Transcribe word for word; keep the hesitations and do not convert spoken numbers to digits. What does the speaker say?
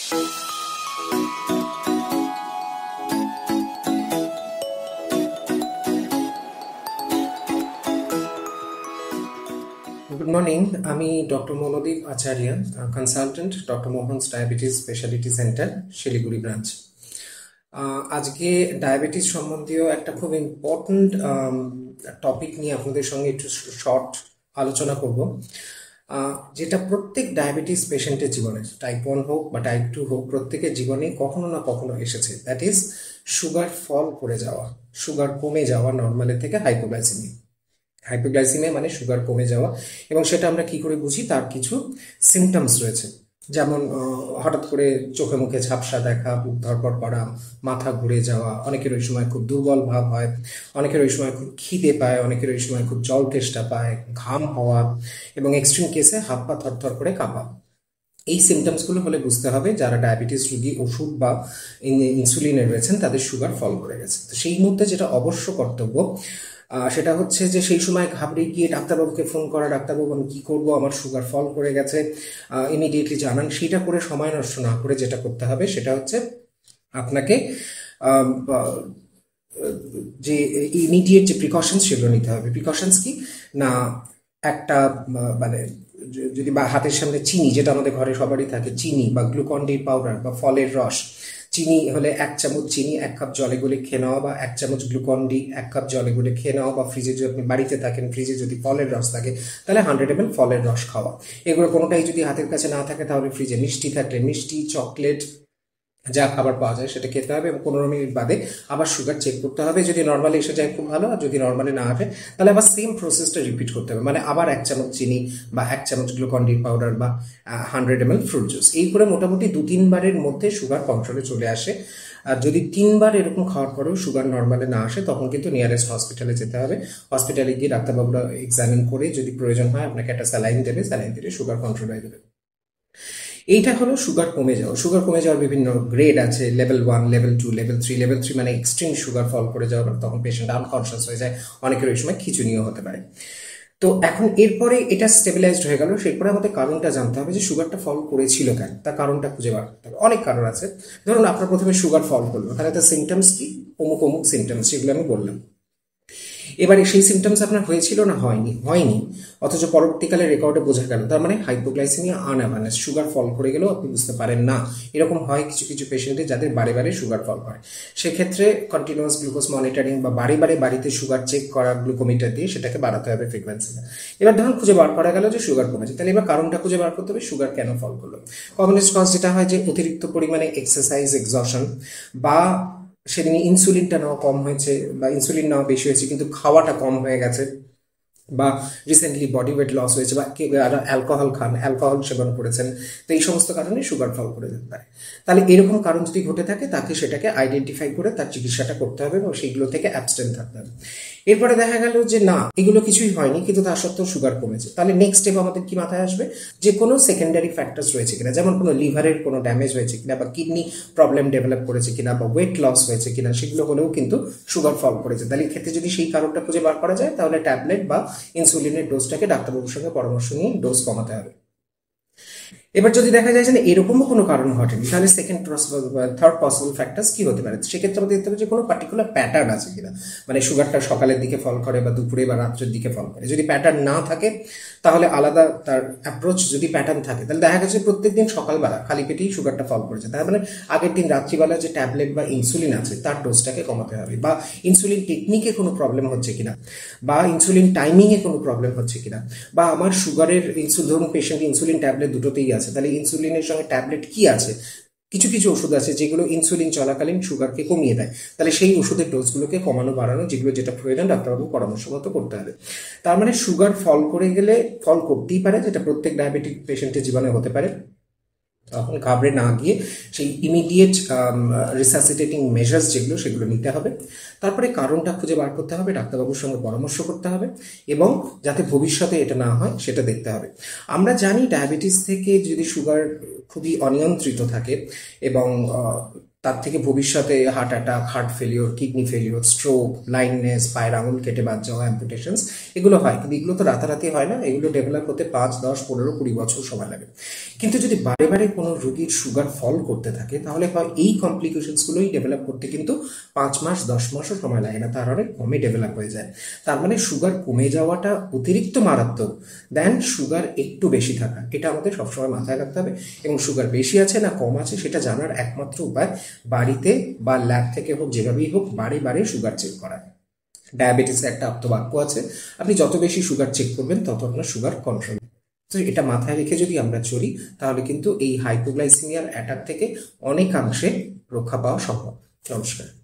Good morning. আমি doctor Monodeep Acharya, consultant, doctor Mohan's diabetes speciality centre, Siliguri branch. আজকে diabetes সম্বন্ধীয় একটা খুব ইম্পর্ট্যান্ট টপিক নিয়ে আপনাদের সঙ্গে একটু শর্ট আলোচনা করব, যেটা প্রত্যেক ডায়াবেটিস পেশেন্টের জীবনে, টাইপ ওয়ান হোক বা টাইপ টু হোক, প্রত্যেকের জীবনে কখনো না কখনো এসেছে। দ্যাট ইজ সুগার ফল করে যাওয়া, সুগার কমে যাওয়া নর্মালের থেকে হাইপোগ্লাইসেমিয়া। হাইপোগ্লাইসিমিয়া মানে সুগার কমে যাওয়া, এবং সেটা আমরা কি করে বুঝি? তার কিছু সিমটমস রয়েছে, যেমন হঠাৎ করে চোখে মুখে ঝাপসা দেখা, বুক ধড়ফড় করা, মাথা ঘুরে যাওয়া, অনেকের ওই সময় খুব দুর্বল ভাব হয়, অনেকের ওই সময় খুব খিদে পায়, অনেকের ওই সময় খুব জল তেষ্টা পায়, ঘাম হওয়া, এবং এক্সট্রিম কেসে হাত পা থরথর করে কাঁপা। এই সিমটমসগুলো হলে বুঝতে হবে যারা ডায়াবেটিস রোগী ওষুধ বা ইনসুলিনে রয়েছেন তাদের সুগার ফল করে গেছে। তো সেই মুহূর্তে যেটা অবশ্য কর্তব্য সেটা হচ্ছে যে সেই সময় ঘাবড়ে গিয়ে ডাক্তারবাবুকে ফোন করা, ডাক্তারবাবু আমি কী করবো, আমার সুগার ফল করে গেছে, ইমিডিয়েটলি জানান। সেটা করে সময় নষ্ট না করে যেটা করতে হবে সেটা হচ্ছে আপনাকে যে ইমিডিয়েট যে প্রিকশনস সেগুলো নিতে হবে। প্রিকশনস কি না, একটা মানে যদি বা হাতের সামনে চিনি, যেটা আমাদের ঘরে সবারই থাকে, চিনি বা গ্লুকন-ডি পাউডার বা ফলের রস। চিনি হলে এক চামচ চিনি এক কাপ জলে গুলে খেয়ে নেওয়া, বা এক চামচ গ্লুকন-ডি এক কাপ জলে গুলে খেয়ে নেওয়া, বা ফ্রিজে যদি আপনি বাড়িতে থাকেন ফ্রিজে যদি ফলের রস থাকে তাহলে হান্ড্রেড এম এল ফলের রস খাওয়া। এগুলো কোনোটাই যদি হাতের কাছে না থাকে তাহলে ফ্রিজে মিষ্টি থাকলে মিষ্টি, চকলেট, যা খাবার পাওয়া যায় সেটা খেতে হবে, এবং পনেরো মিনিট বাদে আবার সুগার চেক করতে হবে। যদি নর্মালি এসে যায় খুব ভালো, আর যদি নর্মালি না আসে তাহলে আবার সেম প্রসেসটা রিপিট করতে হবে, মানে আবার এক চামচ চিনি বা এক চামচ গ্লুকন-ডি পাউডার বা hundred M L fruit juice. এই করে মোটামুটি দু তিনবারের মধ্যে সুগার কন্ট্রোলে চলে আসে। আর যদি তিনবার এরকম খাওয়ার পরেও সুগার নর্মালে না আসে তখন কিন্তু নিয়ারেস্ট হসপিটালে যেতে হবে। হসপিটালে গিয়ে ডাক্তারবাবুরা এক্সামিন করে যদি প্রয়োজন হয় আপনাকে একটা স্যালাইন দেবে, স্যালাইন দিলে সুগার কন্ট্রোল হয়ে যাবে। এইটা হলো সুগার কমে যাওয়া। সুগার কমে যাওয়ার বিভিন্ন গ্রেড আছে, level one, level two, level three. Level three মানে এক্সট্রিম সুগার ফল করে যাওয়া, তখন পেশেন্ট আনকনসিয়াস হয়ে যায়, অনেকের ওই সময় খিঁচুনিও হতে পারে। তো এখন এরপরে এটা স্টেবিলাইজড হয়ে গেল, সেরপরে আমাদের কারণটা জানতে হবে যে সুগারটা ফল করেছিল কেন, তার কারণটা খুঁজে বার করতে হবে। অনেক কারণ আছে। ধরুন আপনার প্রথমে সুগার ফল করলো, তাহলে তার সিমটমস কি? অমুক অমুক সিমটমস, সেগুলো আমি বললাম। এবারে সেই সিমটমস আপনার হয়েছিল না হয়নি হয়নি অথচ পরবর্তীকালে রেকর্ডে বোঝা গেল, তার মানে হাইপোগ্লাইসেমিয়া আনঅ্যাওয়ারনেস, সুগার ফল করে গেলেও আপনি বুঝতে পারেন না। এরকম হয় কিছু কিছু পেশেন্টে যাদের বারে বারে সুগার ফল হয়। সেক্ষেত্রে কন্টিনিউয়াস গ্লুকোজ মনিটরিং বা বারে বারে বাড়িতে সুগার চেক করা গ্লুকোমিটার দিয়ে সেটাকে বাড়াতে হবে ফ্রিকোয়েন্সিটা। এবার ধরুন খুঁজে বার করা গেল যে সুগার কমেছে, তাহলে এবার কারণটা খুঁজে বার করতে হবে সুগার কেন ফল করলো। কমনেস্ট কজ যেটা হয় যে অতিরিক্ত পরিমাণে এক্সারসাইজ, এক্সশন, বা সেদিন ইনসুলিনটা নেওয়া কম হয়েছে, বা ইনসুলিন নেওয়া বেশি হয়েছে কিন্তু খাওয়াটা কম হয়ে গেছে, বা রিসেন্টলি বডি ওয়েট লস হয়েছে, বা কেউ অ্যালকোহল খান, অ্যালকোহল সেবন করেছেন। তো এই সমস্ত কারণে সুগার ফল করে যেতে পারে। তাহলে এরকম কারণ যদি ঘটে থাকে তাকে সেটাকে আইডেন্টিফাই করে তার চিকিৎসাটা করতে হবে এবং সেইগুলো থেকে অ্যাবস্টেন থাকতে হবে। এরপরে দেখা গেল যে না, এগুলো কিছুই হয়নি কিন্তু তার সত্ত্বেও সুগার কমেছে, তাহলে নেক্সট স্টেপ আমাদের কি মাথায় আসবে? যে কোনো সেকেন্ডারি ফ্যাক্টরস রয়েছে কিনা, যেমন কোনো লিভারের কোনো ড্যামেজ হয়েছে কিনা, বা কিডনি প্রবলেম ডেভেলপ করেছে কিনা, বা ওয়েট লস হয়েছে কিনা, সেগুলো হলেও কিন্তু সুগার ফল করেছে। তাহলে ক্ষেত্রে যদি সেই কারণটা খুঁজে বার করা যায় তাহলে ট্যাবলেট বা ইনসুলিনের ডোজটাকে ডাক্তারবাবুর সঙ্গে পরামর্শ নিয়ে ডোজ কমাতে হবে। এবার যদি দেখা যায় যে এরকমও কোনো কারণ ঘটেনি, তাহলে সেকেন্ড থার্ড পসিবল ফ্যাক্টরস কি হতে পারে? সেক্ষেত্রে আমাদের দেখতে হবে যে কোনো পার্টিকুলার প্যাটার্ন আছে কিনা, মানে সুগারটা সকালের দিকে ফল করে বা দুপুরে বা রাত্রের দিকে ফল করে। যদি প্যাটার্ন না থাকে তাহলে আলাদা তার অ্যাপ্রোচ। যদি প্যাটার্ন থাকে তাহলে দেখা গেছে প্রত্যেক দিন সকালবেলা খালি পেটেই সুগারটা ফল করেছে, তার মানে আগের দিন রাত্রিবেলা যে ট্যাবলেট বা ইনসুলিন আছে তার ডোজটাকে কমাতে হবে, বা ইনসুলিন টেকনিকে কোনো প্রবলেম হচ্ছে কিনা, বা ইনসুলিন টাইমিংয়ে কোনো প্রবলেম হচ্ছে কিনা, বা আমার সুগারের ইনসুলিন, ধরুন পেশেন্ট ইনসুলিন ট্যাবলেট দুটোতেই আছে, তাহলে ইনসুলিনের সঙ্গে ট্যাবলেট কি আছে। কিছু কিছু ওষুধ আছে যেগুলো ইনসুলিন চলাকালীন সুগারকে কমিয়ে দেয়, তাহলে সেই ওষুধের ডোজগুলোকে কমানো বাড়ানো, যেগুলো যেটা প্রয়োজন ডাক্তারবাবু পরামর্শ মতো করতে হবে। তার মানে সুগার ফল করে গেলে, ফল করতেই পারে, যেটা প্রত্যেক ডায়াবেটিক পেশেন্টের জীবনে হতে পারে। তখন ঘাবড়ে না গিয়ে সেই ইমিডিয়েট রিসাসিটেটিং মেজার্স যেগুলো সেগুলো নিতে হবে। তারপরে কারণটা খুঁজে বার করতে হবে, ডাক্তারবাবুর সঙ্গে পরামর্শ করতে হবে, এবং যাতে ভবিষ্যতে এটা না হয় সেটা দেখতে হবে। আমরা জানি ডায়াবেটিস থেকে যদি সুগার খুবই অনিয়ন্ত্রিত থাকে এবং তার থেকে ভবিষ্যতে heart attack, heart failure, kidney failure, stroke, blindness, পায়ের আঙুল কেটে বাদ যাওয়া, অ্যাম্পুটেশনস, এগুলো হয়। কিন্তু এগুলো তো রাতারাতি হয় না, এগুলো ডেভেলপ হতে পাঁচ দশ পনেরো কুড়ি বছর সময় লাগে। কিন্তু যদি বারে বারে কোনো রোগীর সুগার ফল করতে থাকে, তাহলে হয় এই কমপ্লিকেশনসগুলোই ডেভেলপ করতে কিন্তু পাঁচ মাস দশ মাসও সময় লাগে না, তার অনেক কমে ডেভেলপ হয়ে যায়। তার মানে সুগার কমে যাওয়াটা অতিরিক্ত মারাত্মক দেন সুগার একটু বেশি থাকা, এটা আমাদের সবসময় মাথায় রাখতে হবে। এবং সুগার বেশি আছে না কম আছে সেটা জানার একমাত্র উপায় বাড়িতে বা ল্যাব থেকে হোক, যেভাবেই হোক, বারে বারে সুগার চেক করা। ডায়াবেটিসের একটা আপ্তবাক্য আছে, আপনি যত বেশি সুগার চেক করবেন তত আপনার সুগার কন্ট্রোল। তো এটা মাথায় রেখে যদি আমরা চলি, তাহলে কিন্তু এই হাইপোগ্লাইসিমিয়ার অ্যাটাক থেকে অনেকাংশে রক্ষা পাওয়া সম্ভব। নমস্কার।